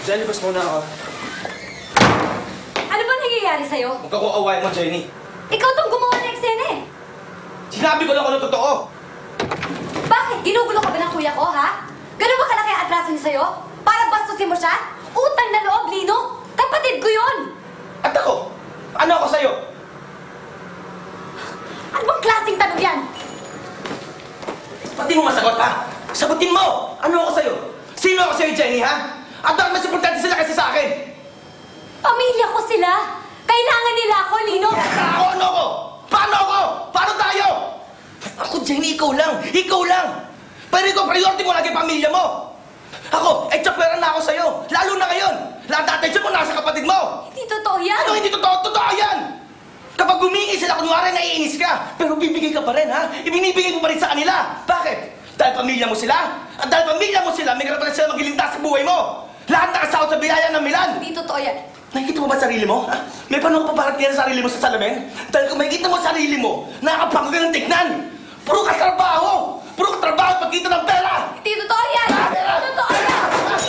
Jenny, bas muna ako. Ano ba nangyayari sa'yo? Huwag ka kuaway mo, Jenny. Ikaw tong gumawa ng eksena eh. Sinabi ko lang kung ano totoo. Bakit? Ginugulo ka ba ng kuya ko, ha? Ganun ba kalaki ang atraso niya sa'yo? Para bastusin mo siya? Utang na loob, Lino! Kapatid ko yun! At ako? Ano ako sa'yo? Ano bang klaseng tanong yan? Ba't di mo masagot, ha? Sagutin mo! Ano ako sa'yo? Sino ako sa'yo, Jenny, ha? At bakit mas importante sila kasi sa akin? Pamilya ko sila! Kailangan nila ako, Lino! Ako, ano ako? Paano ako? Paano tayo? Ako, Jenny, ikaw lang. Ikaw lang. Pero ikaw, priority mo lagi pamilya mo. Ako, tsapera na ako sa'yo. Lalo na ngayon. Lahat ng attention mo nasa kapatid mo. Hindi totoo yan! Ano hindi totoo? Totoo yan! Kapag humingi sila, kunwari naiinis ka. Pero bibigay ka pa rin, ha? Ibinibigay mo pa rin sa kanila. Bakit? Dahil pamilya mo sila? At dahil pamilya mo sila, may karapatan sila magliligtas sa buhay mo. Lahat nakasahod sa biyaya ng Milan. Hindi totoo yan! Nakikita mo ba sarili mo? Ha? May paano ka paparating sa sarili mo sa salamin? Dahil kung makikita mo sarili mo, nakakapagod ka ng tignan. Puro ka trabaho! Puro ka trabaho at pagkita ng pera! Hindi totoo yan! Hindi totoo yan!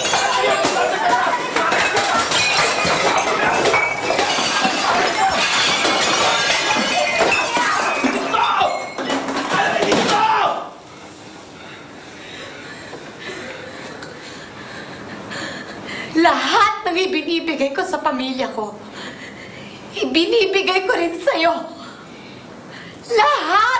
Lahat ng ibinibigay ko sa pamilya ko, ibinibigay ko rin sa'yo. Lahat!